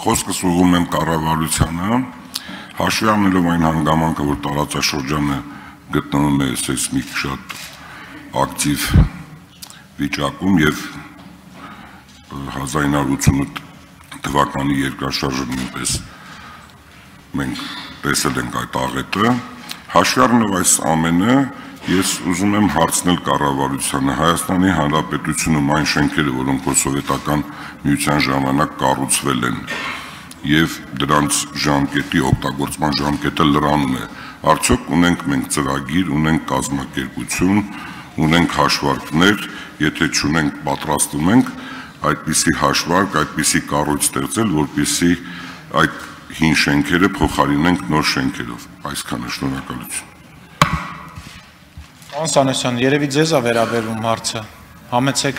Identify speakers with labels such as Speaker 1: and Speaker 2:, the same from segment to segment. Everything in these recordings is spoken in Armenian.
Speaker 1: Խոսքս ուղղում եմ կառավարությանը, հաշվի առնելով այն հանգամանքը, որ տարածաշրջանը գտնվում է սեյսմիկ շատ ակտիվ վիճակում եւ 1988 թվականի երկրաշարժը նույնպես մենք տեսել ենք այդ աղետը, հաշվի առնելով այս ամենը, ես ուզում եմ հարցնել կառավարությանը, Հայաստանի Հանրապետությունում այն շենքերը, որոնք սովետական միության ժամանակ կառուցվել են եւ դրանց ժամկետի օգտագործման ժամկետը լրանում է, արդյոք ունենք մենք ծրագիր, ունենք կազմակերպություն, ունենք հաշվարկներ, եթե չունենք, պատրաստվում ենք այդպիսի հաշվարկ, այդպիսի կառույց ստեղծել, որպեսզի այդ հին շենքերը փոխարինենք նոր շենքերով։ Այսքանը, շնորհակալություն։
Speaker 2: Պարոն Սանոսյան, երևի ձեզ է վերաբերվում հարցը։ Համեցեք։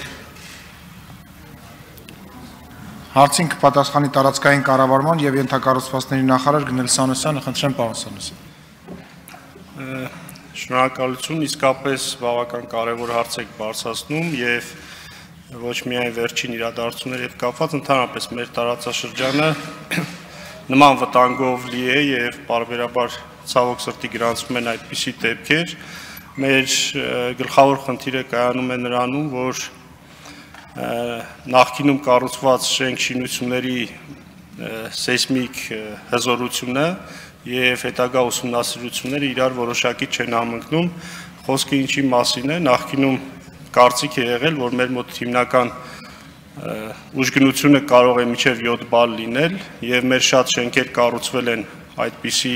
Speaker 2: Հարցին կպատասխանի տարածքային կառավարման եւ ենթակառուցվածքների նախարար Գնել Սանոսյանը, խնդրեմ պարոն Սանոսյան։
Speaker 3: Շնորհակալություն, իսկապես բավական կարևոր հարց եք բարձրացնում եւ ոչ միայն վերջին իրադարձությունների հետ կապված, ընդհանրապես մեր տարածաշրջանը նման վտանգով լի է եւ պարբերաբար ցավոք սրտի գրանցվում են այդպիսի դեպքեր։ Մեր գլխավոր խնդիրը կայանում է նրանում, որ նախկինում կառուցված շենք-շինությունների սեյսմիկ հզորությունը եւ հետագա ուսումնասիրությունները իրար որոշակի չեն համընկնում։ Խոսքը ինչի մասին է, նախկինում կարծիք է եղել, որ մեր մոտ հիմնական ուժգնությունը կարող է մինչև 7 բալ լինել եւ մեր շատ շենքեր կառուցվել են այդպիսի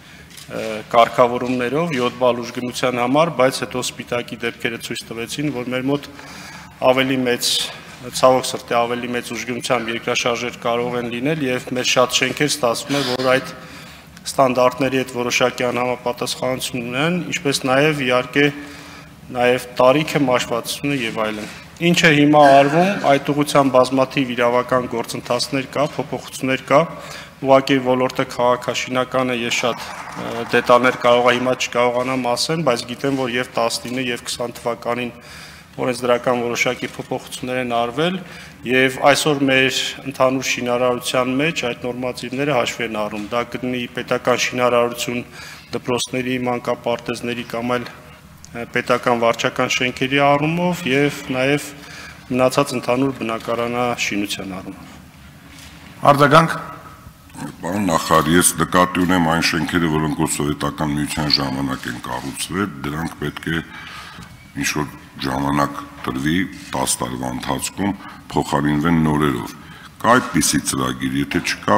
Speaker 3: կարգավորումներով 7 բալ ուժգնության համար, բայց հետո սպիտակի դեպքերը ցույց տվեցին, որ մեր մոտ ավելի մեծ, ցավոք սրտի ավելի մեծ ուժգնությամբ երկրաշարժեր կարող են լինել եւ մեր շատ շենքեր ստացվում է, որ այդ ստանդարտների հետ որոշակի անհամապատասխանություն ունեն, ինչպես նաեւ իհարկե նաեւ տարիքը, մաշվածությունը եւ այլն։ Ինչ է հիմա արվում, այդ ուղղությամբ բազմաթիվ իրավական գործընթացներ կա, փոփոխություններ կա, ուղղակի ոլորտը քաղաքաշինական է, ես շատ դետալներ կարող եմ հիմա չկարողանամ ասեմ, բայց գիտեմ, որ եւ 19 եւ 20 թվականին օրենսդրական որոշակի փոփոխություններ են արվել եւ այսօր մեր ընդհանուր շինարարության մեջ այդ նորմատիվները հաշվի են առնում։ Դա կլինի պետական շինարարություն, դպրոցների, մանկապարտեզների կամ այլ պետական վարչական շենքերի առումով եւ նաեւ մնացած ընդհանուր բնակարանաշինության առումով։
Speaker 2: Արձագանք։
Speaker 1: Պարոն նախարար, ես նկատի ունեմ այն շենքերը, որոնք սովետական միության ժամանակ են կառուցվել, դրանք պետք է ինչ-որ ժամանակ տրվի 10 տարվա ընթացքում փոխարինվեն նորերով։ Կա այդպիսի ծրագիր, եթե չկա,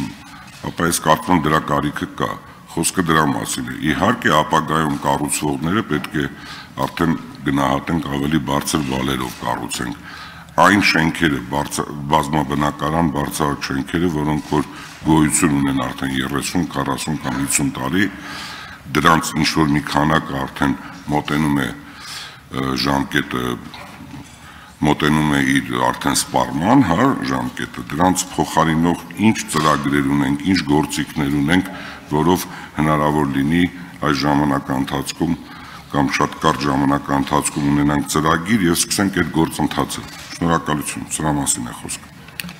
Speaker 1: ապա ես կարծում եմ դրա կարիքը կա։ Խոսքը դրա մասին է։ Իհարկե ապագայում կառուցվողները պետք է արդեն գնահատենք ավելի բարձր բալերով կառուցենք։ Այն շենքերը, բազմաբնակարան բարձրակ շենքերը, որոնք որ գոյություն ունեն արդեն 30, 40 կամ 50 տարի, դրանց ինչ որ մի քանակը արդեն մոտենում է ժամկետը, մոտենում է իր արդեն սպառման, հա, ժամկետը, դրանց փոխարինող ինչ ծրագրեր ունենք, ինչ գործիքներ ունենք, որով հնարավոր լինի այս ժամանակահատվածում կամ շատ կարճ ժամանակահատվածում ունենանք ծրագիր եւ սկսենք այդ գործընթացը։ Շնորհակալություն, սրա մասին է խոսքը։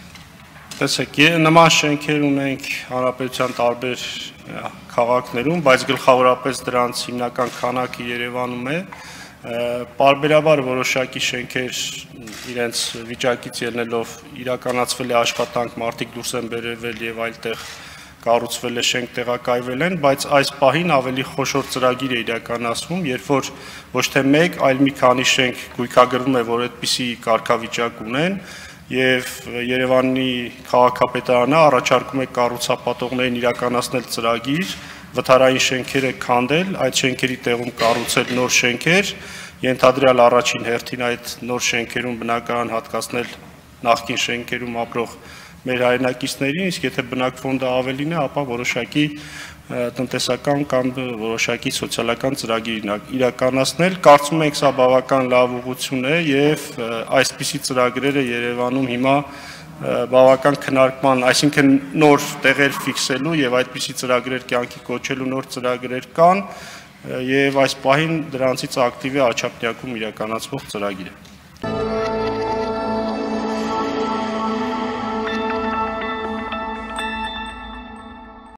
Speaker 3: Տեսեք, նման շենքեր ունենք հանրապետության տարբեր քաղաքներում, բայց գլխավորապես դրանց հիմնական քանակը Երևանում է։ Պարբերաբար որոշակի շենքեր իրենց վիճակից ելնելով իրականացվել է աշխատանք, մարդիկ դուրս են բերվել եւ այլտեղ կառուցվել է շենք տեղակայվել են, բայց այս պահին ավելի խոշոր ծրագիր է իրականացվում, երբ որ ոչ թե մեկ, այլ մի քանի շենք գույքագրվում է, որ այդպիսի կարգավիճակ ունեն եւ Երևանի քաղաքապետարանը առաջարկում է կառուցապատողներին իրականացնել ծրագիր, վթարային շենքերը քանդել, այդ շենքերի տեղում կառուցել նոր շենքեր, ենթադրյալ առաջին հերթին այդ նոր շենքերում բնակարան հատկացնել նախկին շենքերում ապրող մեր հայրենակիցներին, իսկ եթե բնակֆոնդը ավելին է, ապա որոշակի տնտեսական կամ որոշակի սոցիալական ծրագիր իրականացնել։ Կարծում ենք սա բավական լավ ուղղություն է եւ այսպիսի ծրագրերը Երևանում հիմա բավական քննարկման, այսինքն նոր տեղեր ֆիքսելու եւ այդպիսի ծրագրեր կյանքի կոչելու նոր ծրագրեր կան եւ այս պահին դրանցից ակտիվ է Աչափնյակում իրականացվող ծրագիրը։